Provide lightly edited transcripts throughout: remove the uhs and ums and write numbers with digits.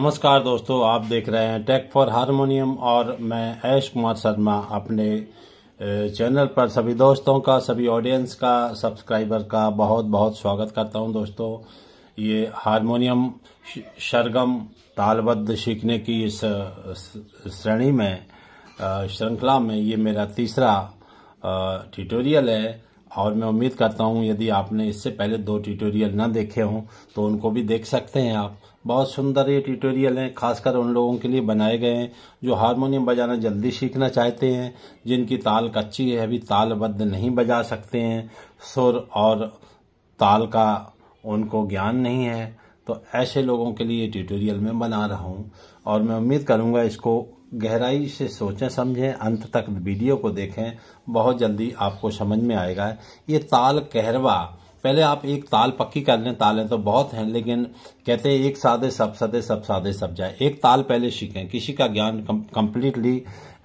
नमस्कार दोस्तों, आप देख रहे हैं टेक फॉर हारमोनियम और मैं ऐश कुमार शर्मा अपने चैनल पर सभी दोस्तों का, सभी ऑडियंस का, सब्सक्राइबर का बहुत बहुत स्वागत करता हूं। दोस्तों, ये हारमोनियम सरगम तालबद्ध सीखने की इस श्रेणी में श्रृंखला में ये मेरा तीसरा ट्यूटोरियल है और मैं उम्मीद करता हूं यदि आपने इससे पहले 2 ट्यूटोरियल न देखे हों तो उनको भी देख सकते हैं आप। बहुत सुंदर ये ट्यूटोरियल हैं, खासकर उन लोगों के लिए बनाए गए हैं जो हारमोनियम बजाना जल्दी सीखना चाहते हैं, जिनकी ताल कच्ची है, अभी तालबद्ध नहीं बजा सकते हैं, सुर और ताल का उनको ज्ञान नहीं है, तो ऐसे लोगों के लिए ये ट्यूटोरियल मैं बना रहा हूं और मैं उम्मीद करूंगा इसको गहराई से सोचें, समझें, अंत तक वीडियो को देखें, बहुत जल्दी आपको समझ में आएगा। ये ताल कहरवा, पहले आप एक ताल पक्की कर लें। तालें तो बहुत हैं लेकिन कहते हैं एक सादे सब सदे, सब सादे सब जाए। एक ताल पहले सीखें, किसी का ज्ञान कंप्लीटली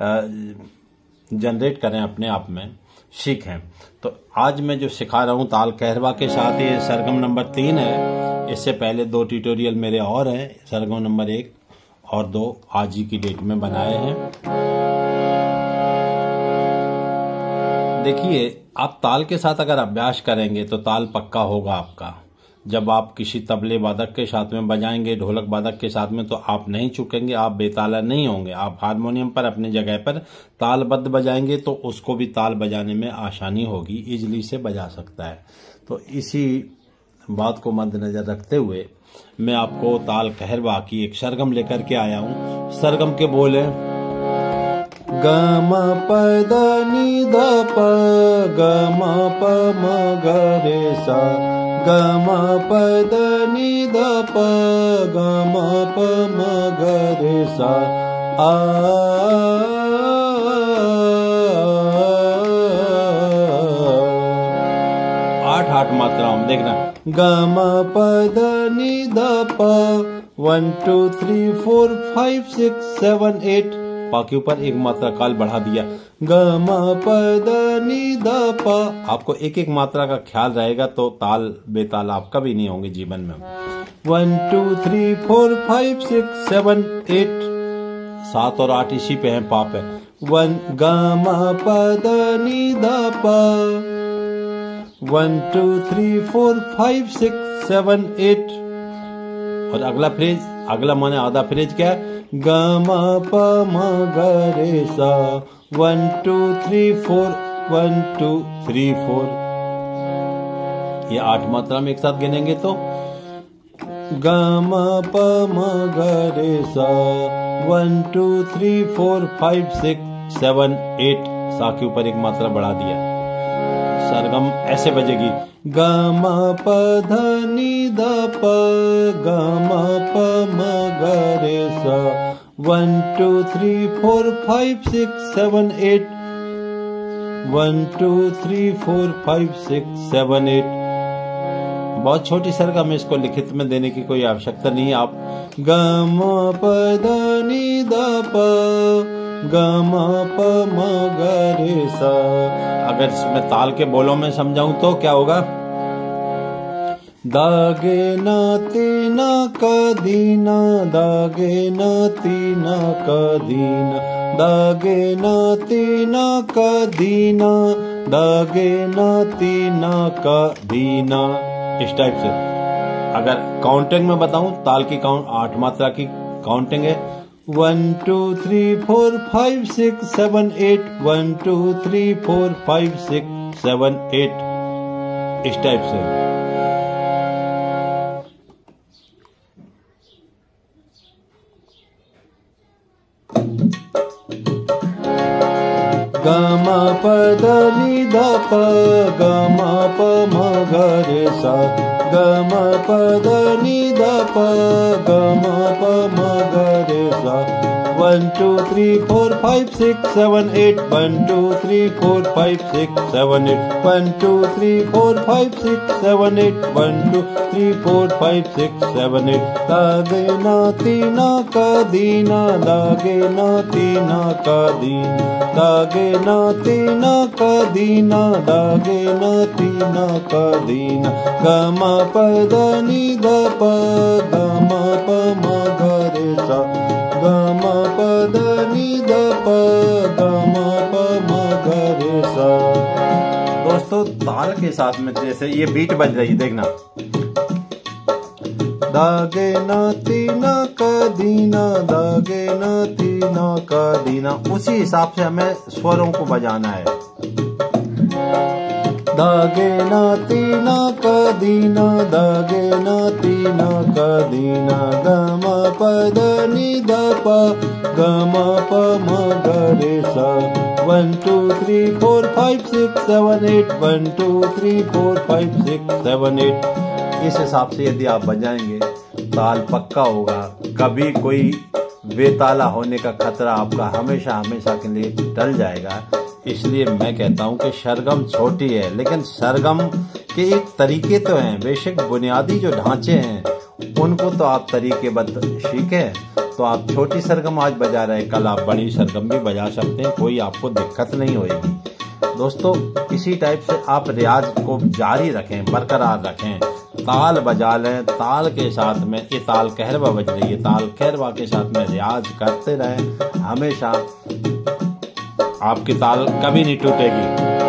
जनरेट करें, अपने आप में सीखें। तो आज मैं जो सिखा रहा हूं ताल कहरवा के साथ, ये सरगम नंबर 3 है। इससे पहले 2 ट्यूटोरियल मेरे और हैं, सरगम नंबर 1 और 2 आज ही की डेट में बनाए हैं। देखिए, आप ताल के साथ अगर अभ्यास करेंगे तो ताल पक्का होगा आपका। जब आप किसी तबले वादक के साथ में बजाएंगे, ढोलक वादक के साथ में, तो आप नहीं चूकेंगे, आप बेताला नहीं होंगे। आप हारमोनियम पर अपनी जगह पर तालबद्ध बजाएंगे तो उसको भी ताल बजाने में आसानी होगी, इजली से बजा सकता है। तो इसी बात को मद्देनजर रखते हुए मैं आपको ताल कहरवा की एक सरगम लेकर के आया हूं। सरगम के बोल है ग म प द नि ध प, ग म प म ग रे सा, ग म प द नि ध प, ग म प म ग रे सा, आ 8 मात्राओं देखना। ग म प द नि ध प, 1 2 3 4 5 6 7 8, पा के ऊपर एक मात्रा काल बढ़ा दिया। ग म प द नि ध प, आपको एक एक मात्रा का ख्याल रहेगा तो ताल बेताल आप कभी नहीं होंगे जीवन में। 1 2 3 4 5 6 7 8, 7 और 8 इसी पे है, पा पे। 1 ग म प द नि ध प, 1 2 3 4 5 6 7 8। और अगला फ्रेज, अगला माने आधा फ्रेज क्या है? ग म प म ग रे सा, 1 2 3 4, 1 2 3 4। ये 8 मात्रा में एक साथ गिनेंगे तो ग म प म ग रे सा, 1 2 3 4 5 6 7 8, सा के ऊपर एक मात्रा बढ़ा दिया। सरगम ऐसे बजेगी ग म प ध नि ध प, ग म प म ग रे सा, 1 2 3 4 5 6 7 8, 1 2 3 4 5 6 7 8। बहुत छोटी सरगम है, इसको लिखित में देने की कोई आवश्यकता नहीं है। आप ग म प ध नि ध प, ग म प म ग रे सा। अगर इसमें ताल के बोलों में समझाऊं तो क्या होगा? दागे न तीना कदीना, दागे न तीना कदीना, दागे न तीना कदीना, दागे न तीना कदीना। इस टाइप से अगर काउंटिंग में बताऊं, ताल की काउंट 8 मात्रा की काउंटिंग है। 1 2 3 4 5 6 7 8, 1 2 3 4 5 6 7 8, इस टाइप से। ग म प द नि ध प, ग म प म ग रे सा, ग म प द नि ध प, ग म प म ग रे सा, 1 2 3 4 5 6 7 8 1 2 3 4 5 6 7 8 1 2 3 4 5 6 7 8 1 2 3 4 5 6 7 8 दागे ना तीना का दीना दागे ना तीना का दीन दागे ना तीना का दीना दागे ना तीना का दीना ग म प द नि द प ग म प म ग रे सा ग म प द नि द प ग म प म ग रे सा। दोस्तों ताल के साथ में जैसे ये बीट बज रही है, देखना दागे ना तीना का दीना दागे ना तीना का दीना, उसी हिसाब से हमें स्वरों को बजाना है। दागे ना तीना का दीना दागे ना तीना का दीना ग म प द नि द प ग म प म ग रे सा 1 2 3 4 5 6 7 8 1 2 3 4 5 6 7 8। इस हिसाब से यदि आप बजाएंगे ताल पक्का होगा, कभी कोई बेताला होने का खतरा आपका हमेशा हमेशा के लिए टल जाएगा। इसलिए मैं कहता हूं कि सरगम छोटी है लेकिन सरगम के एक तरीके तो हैं, बेशक बुनियादी जो ढांचे हैं उनको तो आप तरीकेबद्ध सीखें। तो आप छोटी सरगम आज बजा रहे हैं, कल आप बड़ी सरगम भी बजा सकते हैं, कोई आपको दिक्कत नहीं होगी। दोस्तों इसी टाइप से आप रियाज को जारी रखें, बरकरार रखें, ताल बजा लें। ताल के साथ में ये ताल कहरवा बज रही है, ताल कहरवा के साथ में रियाज करते रहें, हमेशा आपकी ताल कभी नहीं टूटेगी।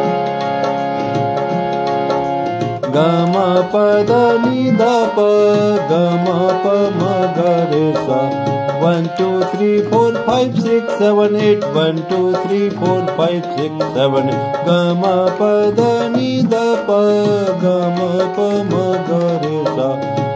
ग म प द नि द प ग म प म ग रे सा 1 2 3 4 5 6 7 8 1 2 3 4 5 6 7 8 ग म प द नि द प ग म प म ग रे सा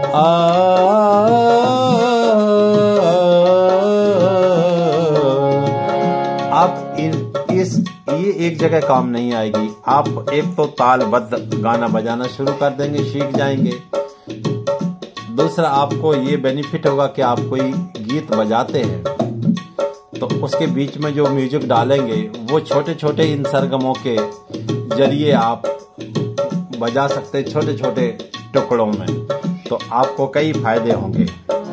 आप ये एक जगह काम नहीं आएगी। आप एक तो तालबद्ध गाना बजाना शुरू कर देंगे, सीख जाएंगे। दूसरा आपको ये बेनिफिट होगा कि आप कोई गीत बजाते हैं तो उसके बीच में जो म्यूजिक डालेंगे वो छोटे छोटे इन सरगमों के जरिए आप बजा सकते हैं, छोटे छोटे टुकड़ों में, तो आपको कई फायदे होंगे।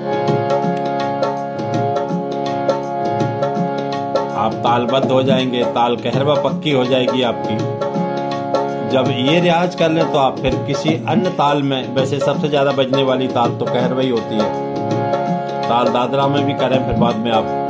आप तालबद्ध हो जाएंगे, ताल कहरवा पक्की हो जाएगी आपकी। जब ये रियाज कर लें तो आप फिर किसी अन्य ताल में, वैसे सबसे ज्यादा बजने वाली ताल तो कहरवा ही होती है, ताल दादरा में भी करें फिर बाद में आप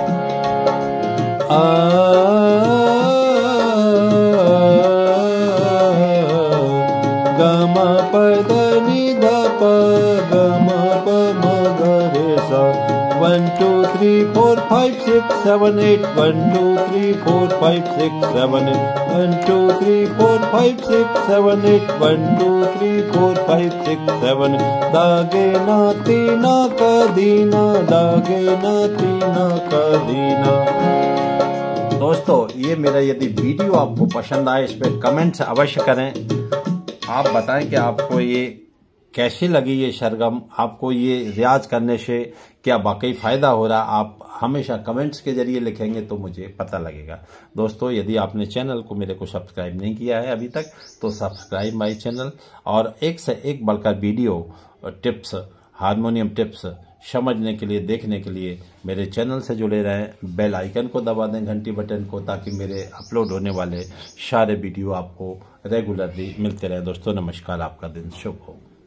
ग म प द नि द प ग म प म ग रे सा 1 2 3 4 5 6 7 8 1 2 3 4 5 6 7 8 1 2 3 4 5 6 7 8 1 2 3 4 5 6 7 8 दागे ना तीना का दीना दागे ना तीना का दीना। दोस्तों ये मेरा यदि वीडियो आपको पसंद आए इस पर कमेंट्स अवश्य करें। आप बताएं कि आपको ये कैसी लगी ये सरगम, आपको ये रियाज करने से क्या वाकई फ़ायदा हो रहा। आप हमेशा कमेंट्स के जरिए लिखेंगे तो मुझे पता लगेगा। दोस्तों यदि आपने चैनल को मेरे को सब्सक्राइब नहीं किया है अभी तक तो सब्सक्राइब माय चैनल, और एक से एक बढ़कर वीडियो टिप्स, हारमोनियम टिप्स समझने के लिए, देखने के लिए मेरे चैनल से जुड़े रहें। बेल आइकन को दबा दें, घंटी बटन को, ताकि मेरे अपलोड होने वाले सारे वीडियो आपको रेगुलरली मिलते रहें। दोस्तों नमस्कार, आपका दिन शुभ हो।